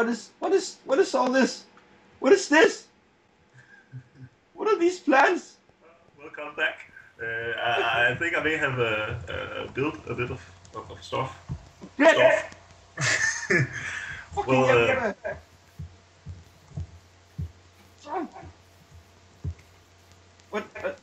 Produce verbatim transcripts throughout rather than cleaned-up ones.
what is what is what is all this? What is this? What are these plants? Welcome back. Uh, I, I think I may have uh, uh, built a bit of, of, of stuff. Stuff. well, uh, what? Uh,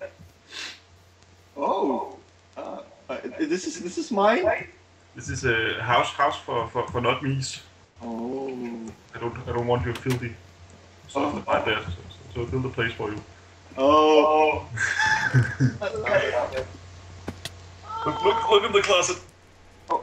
oh, uh, uh, this is this is mine. This is a house house for for, for not me's. Oh. I don't I don't want your filthy stuff Oh. like that. So, so build a place for you. Oh. look look look in the closet. Oh.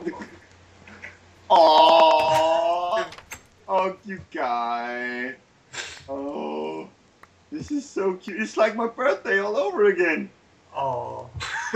Oh. Oh, cute guy. Oh. This is so cute. It's like my birthday all over again. Oh.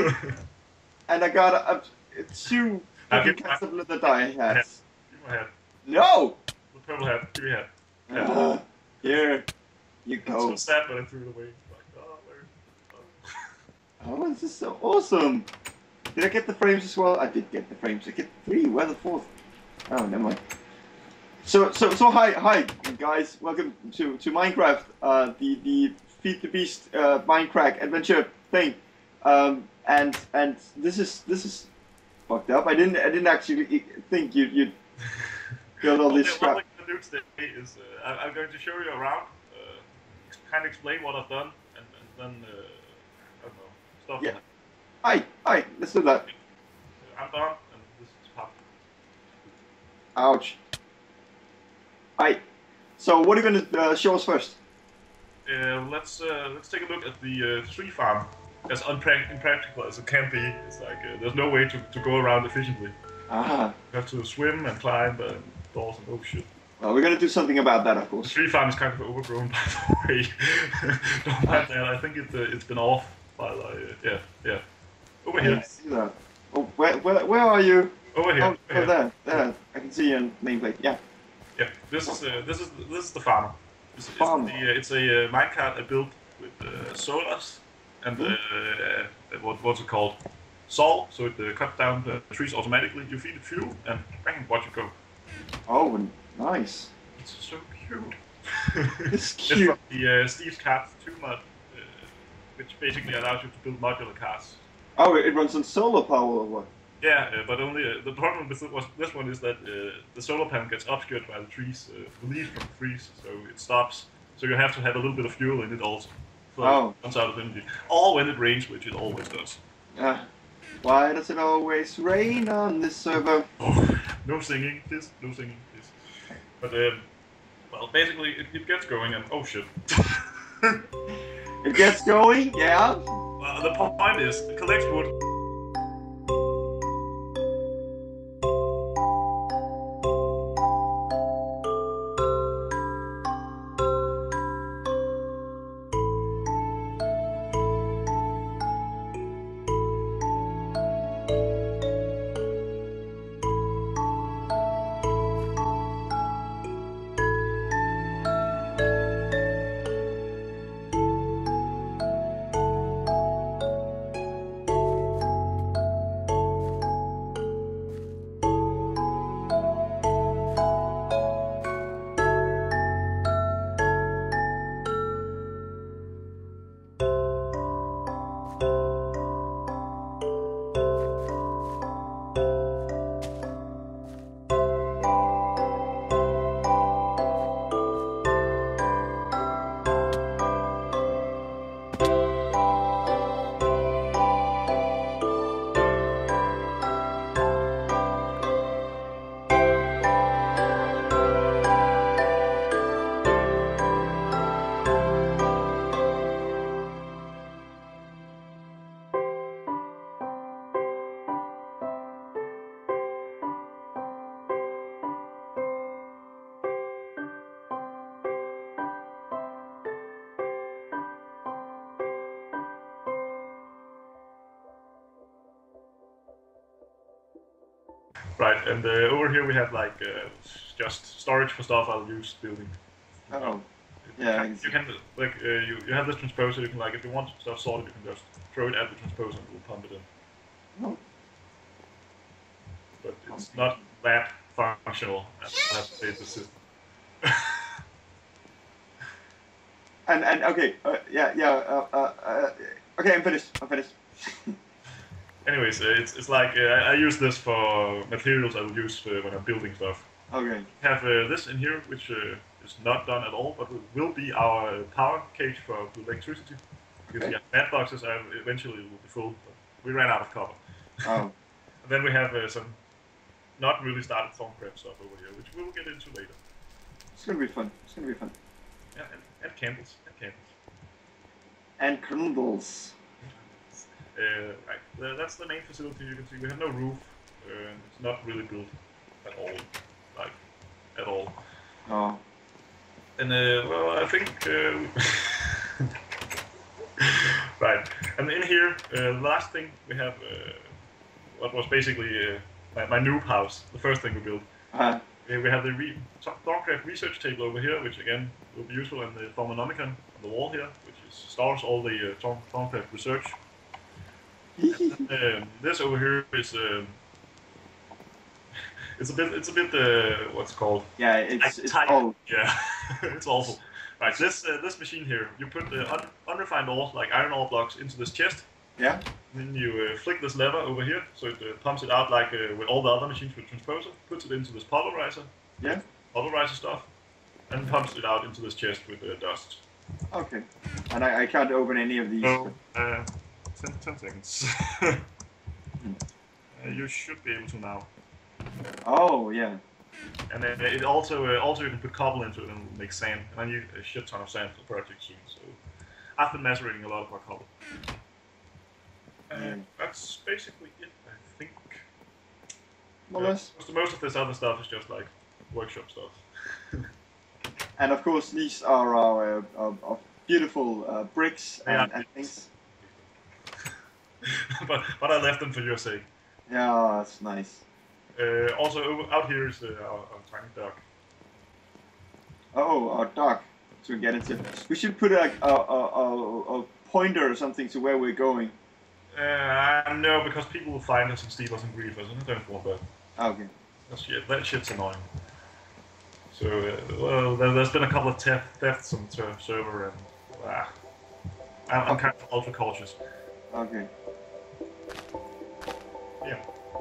And I got a, a two fucking cats of leather die hats. Give me my hat. No! The purple hat. Give me a hat. hat. Uh, here. You go. It's so sad when I threw it away. Like, oh, where? Oh. Oh, this is so awesome. Did I get the frames as well? I did get the frames. I get three. Where the fourth? Oh, never mind. So, so, so, hi, hi, guys. Welcome to to Minecraft. Uh, the the Feed the Beast uh, Minecraft adventure thing. Um, and and this is this is fucked up. I didn't I didn't actually think you you'd build all this crap. What I'm gonna do today is uh, I'm going to show you around, uh, kind of explain what I've done, and, and then uh, I don't know stuff. Yeah. Like Hi, hi. Let's do that. I'm done, and this is part. Ouch. Hi. So, what are you gonna uh, show us first? Uh, let's uh, let's take a look at the uh, tree farm. As unprac- impractical as it can be, it's like uh, there's no way to, to go around efficiently. Ah. You have to swim and climb and doors and oh shit. Well, we're gonna do something about that, of The course. tree farm is kind of overgrown, by the way. Don't mind that. I think it uh, it's been off while I uh, yeah yeah. Over I here. can see that. Oh, where where where are you? Over here. Oh, over oh here. there, there. I can see your nameplate. Yeah. Yeah. This is uh, this is this is the farmer. This is, Farmer. It's, the, uh, it's a uh, minecart I built with uh, solars and uh, uh, what what's it called? Saw. So it uh, cuts down the trees automatically. You feed it fuel and bang, watch it go. Oh, nice. It's so cute. It's It's cute. from the uh, Steve's Cart two mod, uh, which basically allows you to build modular cars. Oh, it runs on solar power or what? Yeah, uh, but only uh, the problem with it was, this one is that uh, the solar panel gets obscured by the trees, uh, the leaves from the trees, so it stops. So you have to have a little bit of fuel in it also. So Oh. it runs out of energy. Or when it rains, which it always does. Uh, why does it always rain on this server? Oh, no singing, please. No singing, please. But, um, well, basically, it, it gets going and... Oh, shit. It gets going, yeah. Well, the point is, it collects wood. Right, and uh, over here we have like uh, just storage for stuff I'll use building. Oh, You yeah. I can, can see. you can like uh, you you have this transposer. You can like if you want stuff sorted, you can just throw it at the transposer and it will pump it in. Oh. But it's not that functional as I have to say the system. and and okay, uh, yeah, yeah. Uh, uh, uh, okay, I'm finished. I'm finished. Anyways, uh, it's it's like uh, I use this for materials I will use uh, when I'm building stuff. Okay. Have uh, this in here, which uh, is not done at all, but will be our power cage for electricity. Because Okay. yeah, bad boxes are eventually will be full. But we ran out of copper. Oh. And then we have uh, some not really started Thorncraft stuff over here, which we will get into later. It's gonna be fun. It's gonna be fun. Yeah, and, and candles, and candles. And candles. Uh, right, uh, that's the main facility. You can see we have no roof. Uh, it's not really built at all, like at all. Oh. And uh, well, I think uh, right. And in here, uh, last thing we have uh, what was basically uh, my, my noob house. The first thing we built. Uh, Uh, we have the re Thorncraft research table over here, which again will be useful, and the Thormonomicon on the wall here, which is, stores all the uh, Thorn Thorncraft research. And, um, this over here is um, it's a bit it's a bit uh, what's it called yeah, it's it's tight. all. Yeah, it's awful. Right, this uh, this machine here, you put the un unrefined ore, like iron ore blocks, into this chest. Yeah. Then you uh, flick this lever over here, so it uh, pumps it out like uh, with all the other machines with transposer, puts it into this pulverizer, Yeah. pulverizer stuff, and pumps it out into this chest with uh, dust. Okay. And I, I can't open any of these. So, uh, ten, ten seconds. uh, you should be able to now. Oh yeah. And then it also uh, also you can put cobble into it and make sand, and I need a shit ton of sand for the project soon. So I've been macerating a lot of my cobble. And Mm. that's basically it, I think. More or less. Most, most of this other stuff is just like workshop stuff. And of course, these are our, uh, our, our beautiful uh, bricks and, Yeah. and things. but but I left them for your sake. Yeah, that's nice. Uh, also over, out here is uh, our, our tiny dock. Oh, our dock to get into. We should put a a, a, a, a pointer or something to where we're going. Uh, no, because people will find us and steal us and grieve us, and I don't want that. Okay. That shit, that shit's annoying. So, uh, well, there, there's been a couple of theft, thefts on the server, and ah, I'm, I'm kind of ultra cautious. Okay. Yeah.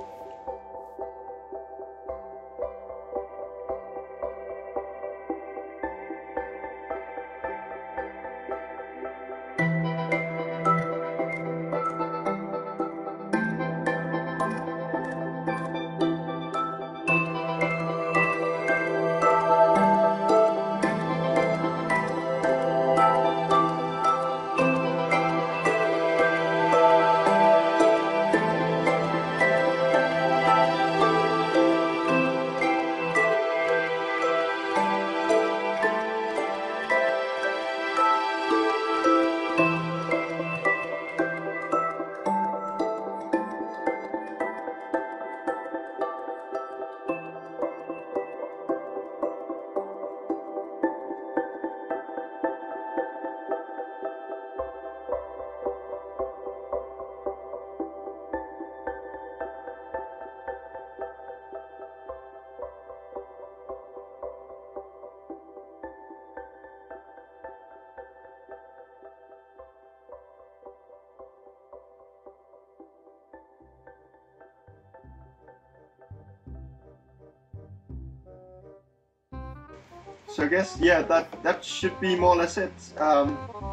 So I guess yeah, that that should be more or less it. Um,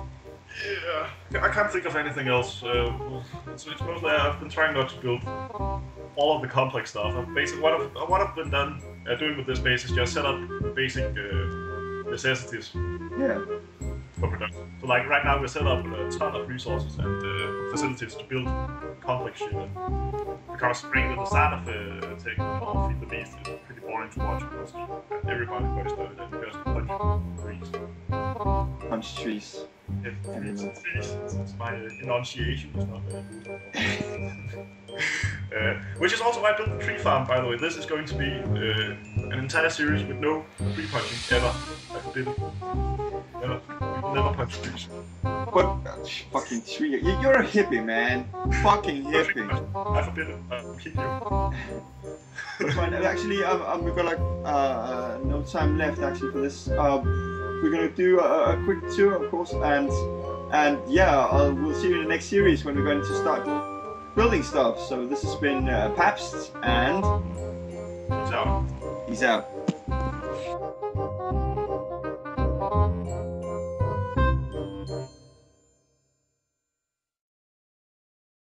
Yeah, I can't think of anything else. Uh, it's, it's mostly I've been trying not to build all of the complex stuff. I've basically what I've what I've been done uh, doing with this base is just set up basic uh, necessities yeah. for production. So like right now we're set up with a ton of resources and uh, facilities to build complex shit. And because right at the start of uh, taking on Feed the Beast is pretty boring to watch because everybody got started and just punch trees. Punch trees. It, it's, it's, it's my enunciation is not very good. uh, which is also why I built the tree farm, by the way. This is going to be uh, an entire series with no tree punching ever. I did it. Never, never punch trees. But uh, fucking tree. You, you're a hippie, man. Fucking hippie. I forbid it. I'll kill you. Fine. Actually, um, um, we've got like uh, uh, no time left actually for this. Um, we're gonna do a, a quick tour, of course, and and yeah, uh, we'll see you in the next series when we're going to start building stuff. So this has been uh, Pabst, and Peace out. he's out.